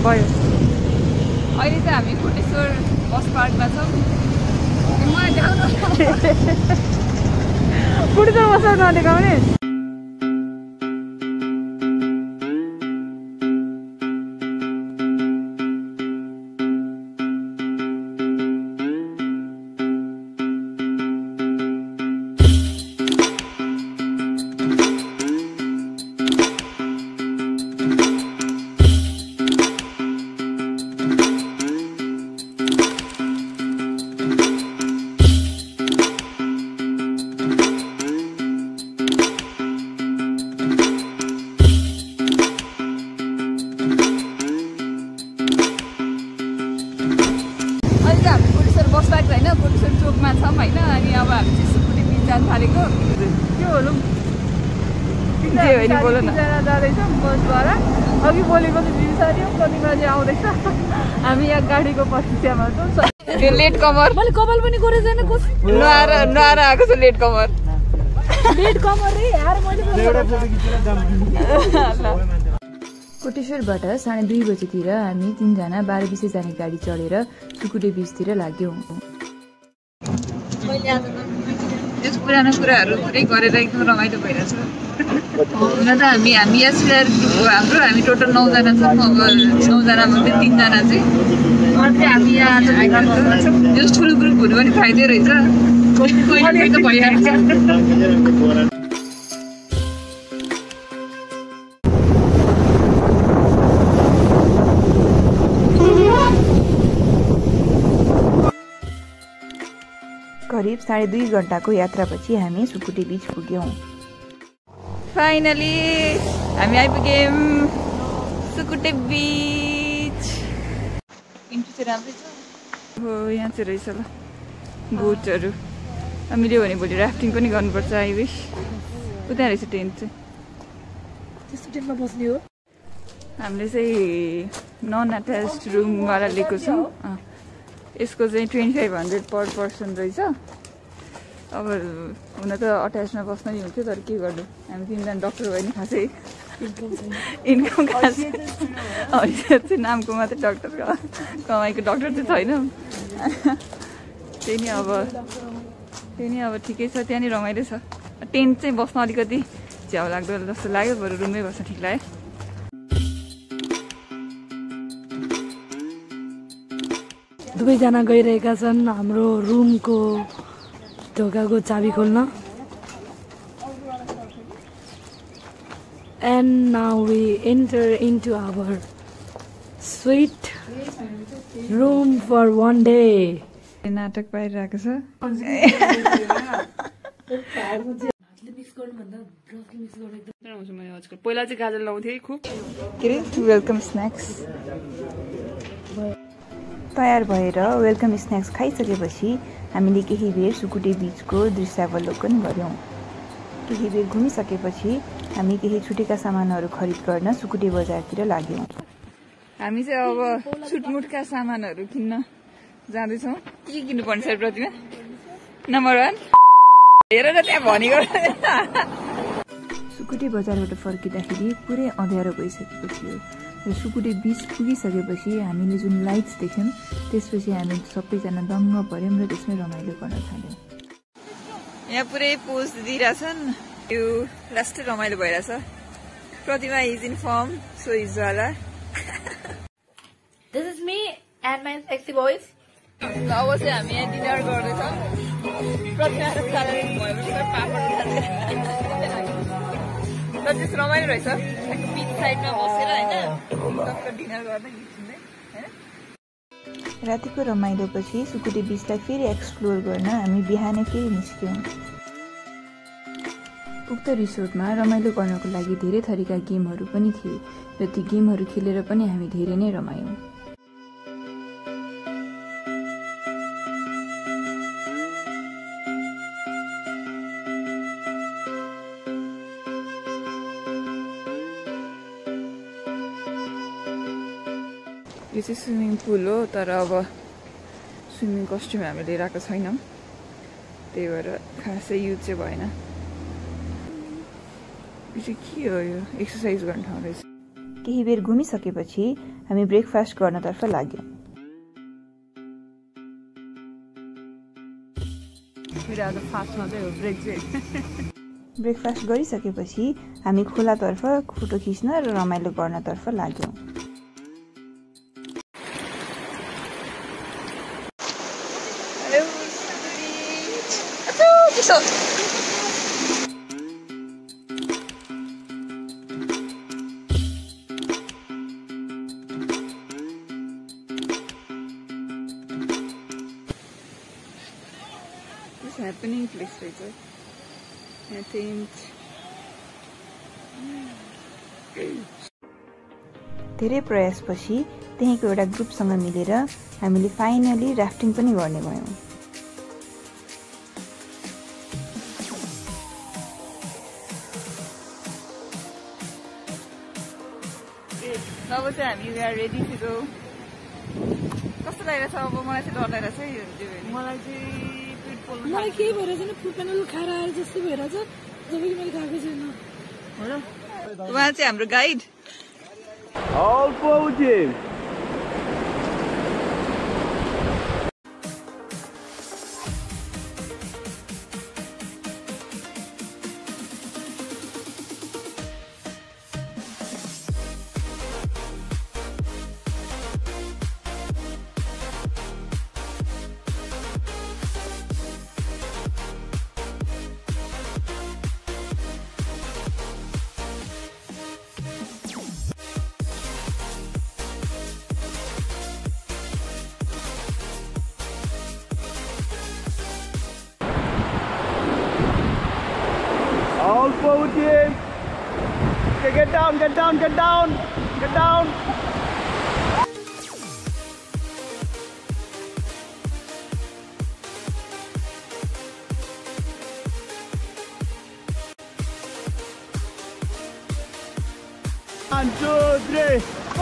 भयो अहिले चाहिँ हामी कोटेश्वर बस पार्कमा छौँ कोटेश्वर बस पार्क नदेखाउने बसद्वारा अघि बोलेको चाहिँ बिर्सायो प्रतिमा चाहिँ आउँदैछ हामी यहाँ गाडीको प्रतीक्षामा छौँ त्यो लेट कभर मैले कपाल पनि गरेँ छैन नुहाएर आएको छ लेट कभर रे यार मैले कोटेश्वरबाट 2:30 बजेतिर हामी 3 जना 12:20 जाने गाडी चढेर सुकुटे बीचतिर लाग्यौं। त्यस पुरानो कुराहरू पुरै गरेर एकदम रमाइलो भइरहेछ। हुन त हामी एसपिआर ग्रुप हो हाम्रो, हामी टोटल 9 जना छौँ। अब 9 जना मध्ये 3 जना चाहिँ हामी यहाँ आज भेट गर्छौँ। यो ठुलो ग्रुप हुनु पनि फाइदै रहेछ, कहिले त भइहाल्छ। करिब 2.5 घण्टाको यात्रापछि हामी सुकुटे बीच पुग्यौं। फाइनली हामी आइपुग्यौं सुकुटे बीच। इन्ट्री चाहिँ राम्रै छ हो, यहाँ चाहिँ रहेछ ल बोटहरू। मिल्यो भने भोलि राफ्टिङ पनि गर्नुपर्छ। आई विश उता रहेछ टेन्ट चाहिँ, त्यस्तो टेन्टमा बस्ने हो। हामीले चाहिँ नन अट्याच्ड रुमवाला लिएको छौँ। यसको चाहिँ 2500 पर पर्सन रहेछ। अब हुन त अट्याचमा बस्न नि हुन्थ्यो, तर के गर्नु, हामी 3 जना डक्टर भयो नि, खासै इन्कम खास चाहिँ नामको मात्रै डक्टर, कमाइको डक्टर चाहिँ छैन। त्यही नि अब ठिकै छ, त्यहाँ नि रमाइलो छ। टेन्ट चाहिँ बस्न अलिकति झ्याउ लाग्दो जस्तो लाग्यो, बरु रुममै बस्न ठिक लाग्यो। दुवैजना गइरहेका छन् हाम्रो रुमको ढोकाको चाबी खोल्न। And now we enter into our sweet room for one day. नाटक पाइरहेको छ। पहिला चाहिँ गाजर लाउँथेँ खुब। के अरे वेलकम स्न्याक्स तयार भएर वेलकम स्न्याक्स खाइसकेपछि हामीले केही बेर सुकुटे बीचको दृश्यावलोकन गऱ्यौँ। केही बेर घुमिसकेपछि हामी केही छुटेका सामानहरू खरिद गर्न सुकुटे बजारतिर लाग्यौँ। हामी चाहिँ अब छुटमुटका सामानहरू किन्न जाँदैछौँ। के किन्नुपर्ने छ प्रतिमा? नम्बर 1 हेर न त्यहाँ भनेको। सुकुटे बजारबाट फर्किँदाखेरि पुरै अँध्यारो भइसकेको थियो र सुकुटे बीच पुगिसकेपछि हामीले जुन लाइट्स देख्यौँ त्यसपछि हामी सबैजना दङ्ग पर्यौँ र त्यसमै रमाइलो गर्न थाल्यौँ। यहाँ पुरै पोज दिइरहेछन्, यो लास्ट रमाइलो भइरहेछ। Pratima is in firm, so is वाला। This is me and my sexy boys. अब चाहिँ हामी यहाँ डिनर गर्दैछौँ। प्रतिमा र सारा भएपछि पापड खाँदै र त्यस रमाइलो रहेछ। बीच साइडमा बसेर होइन डिनर गर्दै निस्किँदै होइन। रातिको रमाइलोपछि सुकुटे बीचलाई फेरि एक्सप्लोर गर्न हामी बिहानै फेरि निस्क्यौँ। उक्त रिसोर्टमा रमाइलो गर्नको लागि धेरै थरीका गेमहरू पनि थिए र ती गेमहरू खेलेर पनि हामी धेरै नै रमायौँ। यो चाहिँ स्विमिङ पुल हो, तर अब स्विमिङ कस्ट्युम हामीले लिएर आएको छैनौँ, त्यही भएर खासै युज चाहिँ भएन। यो चाहिँ के हो? यो एक्सर्साइज गर्ने ठाउँ रहेछ। केही बेर घुमिसकेपछि हामी ब्रेकफास्ट गर्नतर्फ लाग्यौं। ब्रेकफास्ट गरिसकेपछि हामी खोलातर्फ फोटो खिच्न र रमाइलो गर्नतर्फ लाग्यौं। Happening place right there. I think धेरै प्रयासपछि त्यहीको एउटा ग्रुपसँग मिलेर हामीले फाइनली राफ्टिङ पनि गर्ने भयौं। अब चाहिँ हामी we are ready to go. कस्तो लागिरहेछ? अब मलाई चाहिँ डर लागिरहेछ है। मलाई चाहिँ मलाई केही भएर छैन, फुड प्यानल खाएर आएर जस्तो भइरहेछ, जबकि मैले खाएको छैन। उहाँ चाहिँ हाम्रो guide. All forward. All forward team. Okay, get down, get down, get down, get down. One, two, three.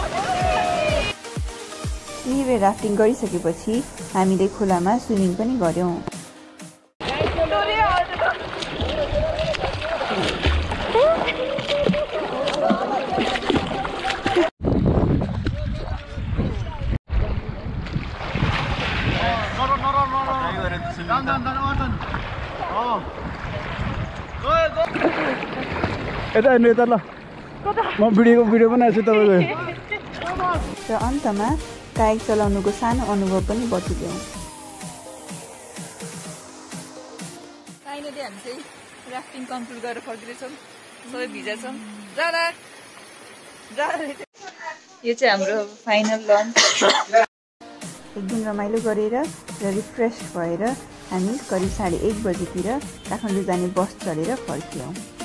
केही बेर राफ्टिङ गरिसकेपछि हामीले खोलामा स्विमिङ पनि गर्यौं। यता हेर्नु यता ल, म भिडियो बनाएको छु तपाईँको। र अन्तमा कायक चलाउनुको सानो अनुभव पनि बटुल्यौं। फाइनली हामी चाहिँ राफ्टिङ कम्प्लिट गरेर फर्किँदैछौँ। सबै भिजा छौँ। यो चाहिँ हाम्रो फाइनल लन्च। एक दिन रमाइलो गरेर र रिफ्रेस भएर हामी करिब 1:30 बजेतिर काठमाडौँ जाने बस चढेर फर्क्यौं।